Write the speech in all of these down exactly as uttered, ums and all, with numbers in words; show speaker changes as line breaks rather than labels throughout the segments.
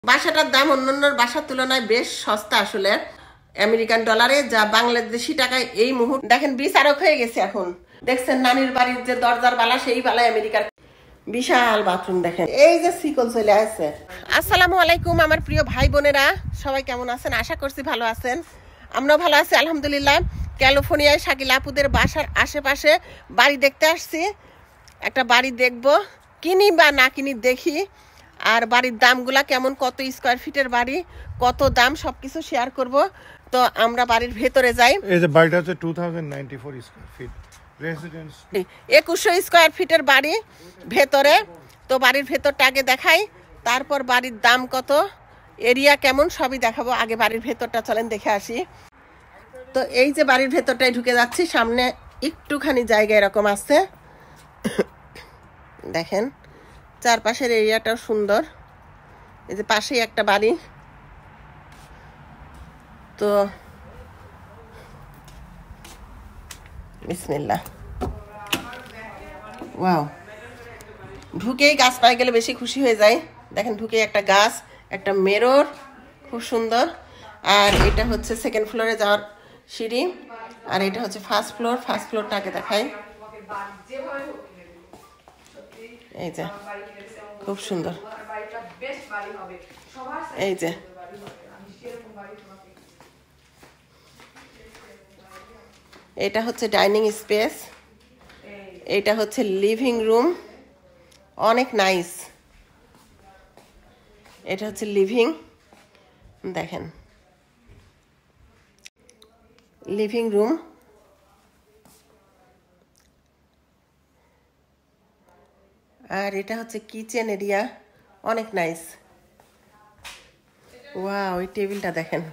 বাসাটার দাম অন্যান্য বাসার তুলনায় বেশ সস্তা আসলে আমেরিকান ডলারে, যা বাংলাদেশি টাকায় এই মুহূর্তে দেখেন বিচারক হয়ে গেছে এখন। দেখছেন নানির বাড়ির যে দরজার বালা সেই বালায় আমেরিকার বিশাল বাথরুম। দেখেন এই যে সিকল চলে আসছে। আসসালামু আলাইকুম আমার প্রিয় ভাই বোনেরা, সবাই কেমন আছেন? আশা করছি ভালো আছেন। আমরাও ভালো আছি আলহামদুলিল্লাহ। ক্যালিফোর্নিয়ায় শাকিল আপুদের বাসার আশেপাশে বাড়ি দেখতে আসছি। একটা বাড়ি দেখব, কিনি বা না কিনি দেখি, আর বাড়ির দামগুলা কেমন, কত স্কোয়ার ফিটের বাড়ি, কত দাম, সবকিছু শেয়ার করব। তো আমরা বাড়ির ভেতরে যাই।
এই যে বাড়িটা হচ্ছে দুই হাজার চৌরানব্বই স্কয়ার ফিট রেসিডেন্স,
একুশশো স্কোয়ার ফিটের বাড়ি ভেতরে। তো বাড়ির ভেতরটা আগে দেখাই, তারপর বাড়ির দাম কত, এরিয়া কেমন, সবই দেখাবো। আগে বাড়ির ভেতরটা চলেন দেখে আসি। তো এই যে বাড়ির ভেতরটায় ঢুকে যাচ্ছি, সামনে একটুখানি জায়গা এরকম আছে। দেখেন চারপাশের এরিয়াটাও সুন্দর। এই যে পাশেই একটা বাড়ি। তো বিসমিল্লাহ। ওয়াও, ঢুকেই গাছ পাই গেলে বেশি খুশি হয়ে যায়। দেখেন ঢুকেই একটা গাছ, একটা মিরর, খুব সুন্দর। আর এটা হচ্ছে সেকেন্ড ফ্লোরে যাওয়ার সিঁড়ি, আর এটা হচ্ছে ফার্স্ট ফ্লোর। ফার্স্ট ফ্লোরটাকে দেখাই। এই যে খুব সুন্দর। এই যে এটা হচ্ছে ডাইনিং স্পেস, এটা হচ্ছে লিভিং রুম, অনেক নাইস। এটা হচ্ছে লিভিং, দেখেন লিভিং রুম। আর এটা হচ্ছে কিচেন এরিয়া, অনেক নাইস। ওয়াও, ওই টেবিলটা দেখেন।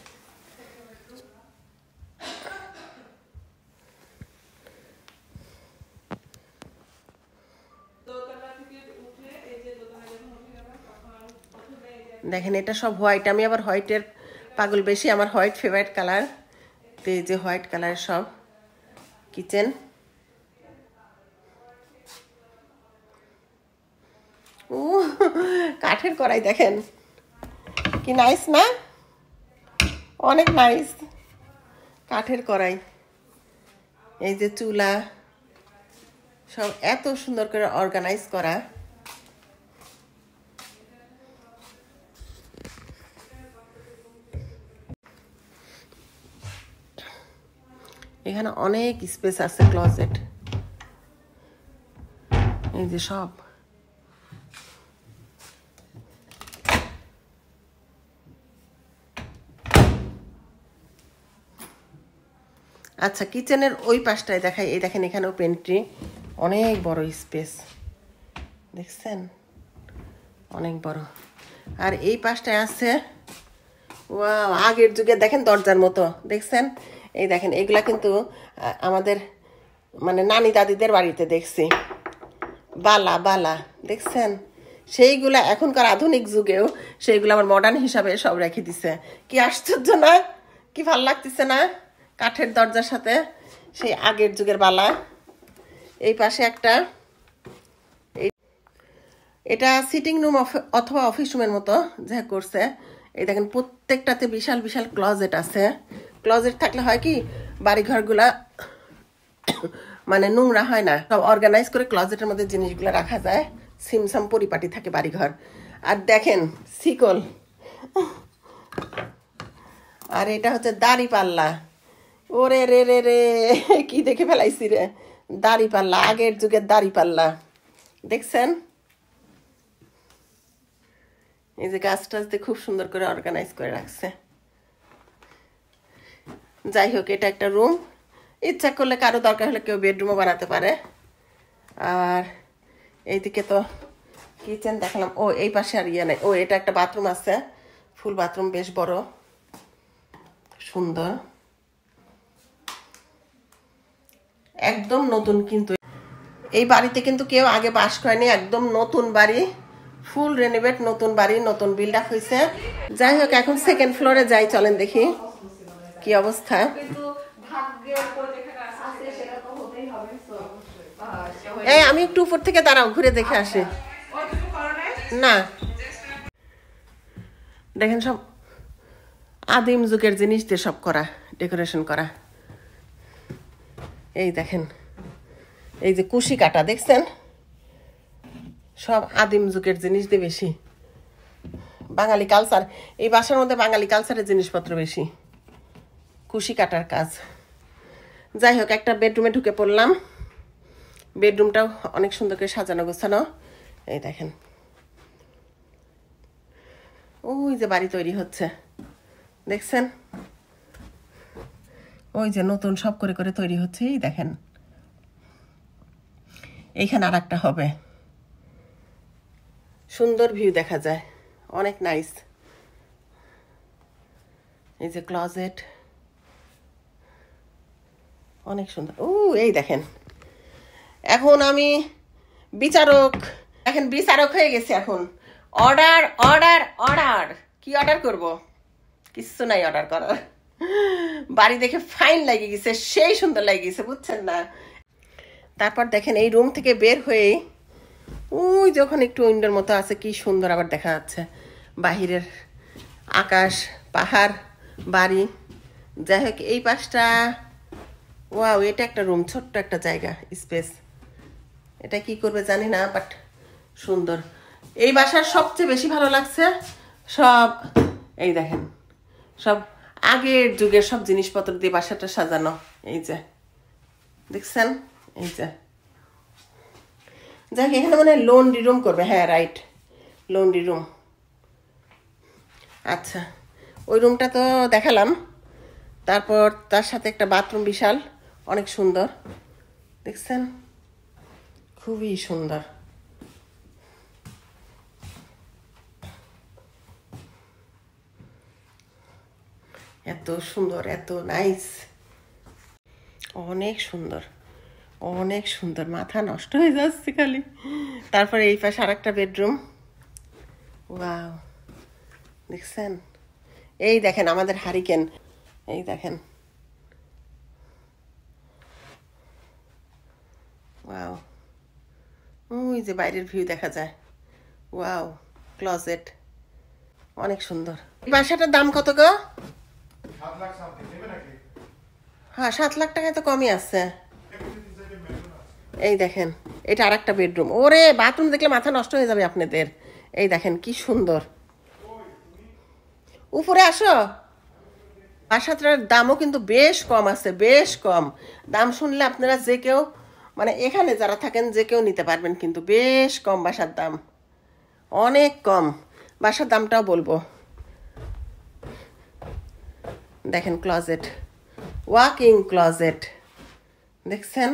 দেখেন এটা সব হোয়াইট, আমি আবার হোয়াইটের পাগল বেশি, আমার হোয়াইট ফেভারিট কালার। তো এই যে হোয়াইট কালারের সব কিচেন। ও কাঠের কড়াই, দেখেন কি নাইস না, অনেক নাইস কাঠের কড়াই। এই যে চুলা, সব এত সুন্দর করে অর্গানাইজ করা। এখানে অনেক স্পেস আছে, ক্লোজেট, এই যে সব। আচ্ছা, কিচেনের ওই পাশটায় দেখাই। এই দেখেন এখানেও পেন্ট্রি, অনেক বড় স্পেস, দেখছেন অনেক বড়। আর এই পাশটায় আছে ওয়াও, আগের যুগে দেখেন দরজার মতো, দেখছেন? এই দেখেন এগুলা কিন্তু আমাদের মানে নানি দাদিদের বাড়িতে দেখছি, বালা বালা, দেখছেন? সেইগুলা এখনকার আধুনিক যুগেও সেইগুলো আমার মডার্ন হিসাবে সব রেখে দিছে। কি আশ্চর্য না, কি ভাল লাগতেছে না? কাঠের দরজার সাথে সেই আগের যুগের বালা। এই পাশে একটা, এটা সিটিং রুম অথবা অফিস রুমের মতো যা করছে। এই দেখেন প্রত্যেকটাতে বিশাল বিশাল ক্লজেট আছে। ক্লজেট থাকলে হয় কি, বাড়িঘরগুলা মানে নোংরা হয় না, সব অর্গানাইজ করে ক্লজেটের মধ্যে জিনিসগুলো রাখা যায়, সিমসাম পরিপাটি থাকে বাড়িঘর। আর দেখেন শিকল, আর এটা হচ্ছে দাড়ি পাল্লা। ওরে রে রে রে, কি দেখে ফেলাইছি রে, দাড়ি পাল্লা, আগের যুগের দাড়ি পাল্লা, দেখছেন? এই যে গাছ টাছ দিয়ে খুব সুন্দর করে অর্গানাইজ করে রাখছে। যাই হোক, এটা একটা রুম, ইচ্ছা করলে কারো দরকার হলে কেউ বেডরুমও বানাতে পারে। আর এইদিকে তো কিচেন দেখালাম। ও এই পাশে আর ইয়ে নেই। ও এটা একটা বাথরুম আছে, ফুল বাথরুম, বেশ বড়, সুন্দর, একদম নতুন। কিন্তু এই বাড়িতে কিন্তু কেউ আগে বাস করেনি, একদম নতুন বাড়ি, ফুল রেনোভেট, নতুন বাড়ি, নতুন বিল্ড আপ হয়েছে। যাই হোক, এখন সেকেন্ড ফ্লোরে যাই, চলেন দেখি কি অবস্থা। এই আমি একটু উপর থেকে দাঁড়াও, ঘুরে দেখে আসি। না দেখেন সব আদিম যুগের জিনিস দিয়ে সব করা, ডেকোরেশন করা। এই দেখেন এই যে কুশি কাটা দেখছেন, সব আদিম যুগের জিনিস দিয়ে বেশি। বাঙালি কালচার, এই বাসার মধ্যে বাঙালি কালচারের জিনিসপত্র বেশি, কুশি কাটার কাজ। যাই হোক, একটা বেডরুমে ঢুকে পড়লাম। বেডরুমটাও অনেক সুন্দর করে সাজানো গোছানো। এই দেখেন ওই যে বাড়ি তৈরি হচ্ছে দেখছেন, ওই যে নতুন সব করে করে তৈরি হচ্ছে। এই দেখেন এইখানে আর একটা হবে, সুন্দর ভিউ দেখা যায়, অনেক নাইস। এই যে ক্লজেট, অনেক সুন্দর। ও এই দেখেন, এখন আমি বিচারক, এখন বিচারক হয়ে গেছি। এখন অর্ডার অর্ডার অর্ডার, কি অর্ডার করব? কিচ্ছু নাই অর্ডার করার। বাড়ি দেখে ফাইন লাগে গেছে, সেই সুন্দর লাগে গেছে, বুঝছেন না? তারপর দেখেন এই রুম থেকে বের হয়ে ওই যখন একটু উইন্ডোর মতো আছে, কি সুন্দর আবার দেখা যাচ্ছে বাহিরের আকাশ, পাহাড়, বাড়ি। যাই হোক, এই পাশটা ওয়াও, এটা একটা রুম, ছোট্ট একটা জায়গা, স্পেস। এটা কি করবে জানি না, বাট সুন্দর। এই বাসার সবচেয়ে বেশি ভালো লাগছে সব, এই দেখেন সব আগের যুগের সব জিনিসপত্র দিয়ে বাসাটা সাজানো। এই যে দেখছেন, এই যে যাই হোক, এখানে মানে লন্ড্রি রুম করবে। হ্যাঁ রাইট, লন্ড্রি রুম। আচ্ছা, ওই রুমটা তো দেখালাম। তারপর তার সাথে একটা বাথরুম, বিশাল, অনেক সুন্দর দেখছেন, খুবই সুন্দর। এত সুন্দর, এত নাইস, অনেক সুন্দর, অনেক সুন্দর, মাথা নষ্ট হয়ে যাচ্ছে খালি। তারপরে এই পাশে আর একটা বেডরুম। ওয়াও, দেখছেন? এই দেখেন আমাদের হারিকেন, এই দেখেন, ওয়াও, ওই যে বাইরের ভিউ দেখা যায়। ওয়াও, ক্লোজেট, অনেক সুন্দর। এই বাসাটার দাম কত গো? হ্যাঁ, সাত লাখ টাকায় তো কমই আছে। এই দেখেন, এটা আর একটা বেডরুম। ওরে, বাথরুম দেখলে মাথা নষ্ট হয়ে যাবে আপনাদের। এই দেখেন কি সুন্দর। উপরে আসো। বাসাটার দামও কিন্তু বেশ কম আছে, বেশ কম। দাম শুনলে আপনারা যে কেউ, মানে এখানে যারা থাকেন যে কেউ নিতে পারবেন, কিন্তু বেশ কম বাসার দাম, অনেক কম। বাসার দামটাও বলবো। দেখেন ক্লোজেট, ওয়াকিং ক্লোজেট দেখছেন,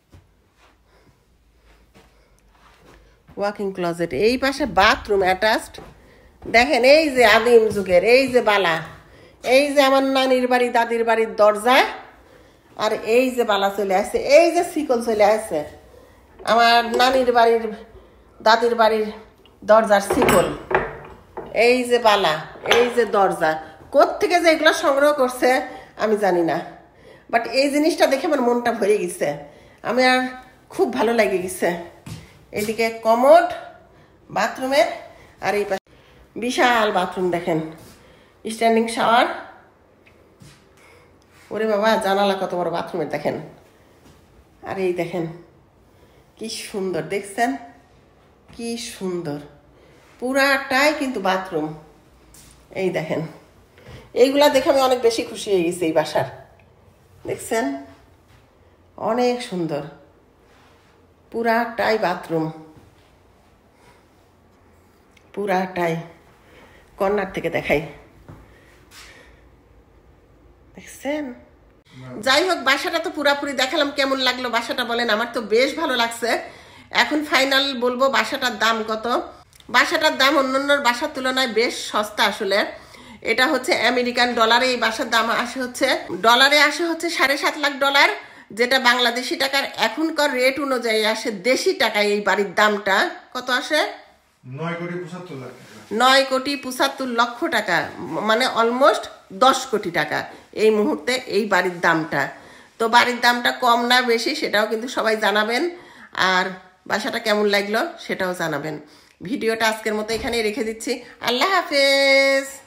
ওয়াকিং ক্লোজেট। এই পাশে বাথরুম অ্যাটাচড। দেখেন এই যে আদিম যুগের, এই যে বালা, এই যে আমার নানির বাড়ি দাদির বাড়ির দরজা, আর এই যে বালা চলে আসছে, এই যে শিকল চলে আসছে আমার নানির বাড়ির দাদির বাড়ির দরজার শিকল, এই যে বালা, এই যে দরজা। কোত্থেকে যে এগুলো সংগ্রহ করছে আমি জানি না, বাট এই জিনিসটা দেখে আমার মনটা ভরে গেছে, আমি আর খুব ভালো লাগে গেছে। এদিকে কমোড বাথরুমের, আর এই পাশে বিশাল বাথরুম দেখেন, স্ট্যান্ডিং শাওয়ার। ওরে বাবা, জানালা কত বড় বাথরুমের দেখেন। আর এই দেখেন কি সুন্দর, দেখছেন কি সুন্দর, পুরাটাই কিন্তু বাথরুম। এই দেখেন, এইগুলা দেখে আমি অনেক বেশি খুশি হয়ে গেছি এই বাসার। দেখছেন অনেক সুন্দর, পুরাটাই বাথরুম, পুরাটাই। কর্নার থেকে দেখাই, দেখছেন? যাই হোক, বাসাটা তো পুরাপুরি দেখালাম। কেমন লাগলো বাসাটা বলেন? আমার তো বেশ ভালো লাগছে। এখন ফাইনাল বলবো বাসাটার দাম কত। বাসাটার দাম অন্যান্য বাসার তুলনায় বেশ সস্তা আসলে। এটা হচ্ছে আমেরিকান ডলারে, এই বাসার দাম আসে হচ্ছে, ডলারে আসে হচ্ছে সাড়ে সাত লাখ ডলার, যেটা বাংলাদেশি টাকার এখনকার রেট অনুযায়ী আসে দেশি টাকায় এই বাড়ির দামটা কত আসে?
নয় কোটি পঁচাত্তর লাখ টাকা।
নয় কোটি পঁচাত্তর লক্ষ টাকা, মানে অলমোস্ট দশ কোটি টাকা এই মুহূর্তে এই বাড়ির দামটা। তো বাড়ির দামটা কম না বেশি সেটাও কিন্তু সবাই জানাবেন, আর বাসাটা কেমন লাগলো সেটাও জানাবেন। ভিডিওটা আজকের মতো এখানেই রেখে দিচ্ছি। আল্লাহ হাফেজ।